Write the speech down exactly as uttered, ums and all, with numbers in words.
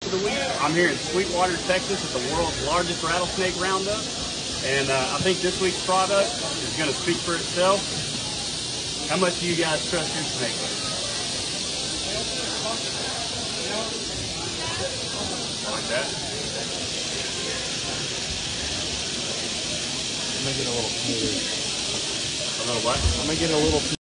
of the week. I'm here in Sweetwater, Texas at the world's largest rattlesnake roundup. And uh, I think this week's product is going to speak for itself. How much do you guys trust your snake? Like that. I'm gonna get a little smoother. A little what? I'm gonna get a little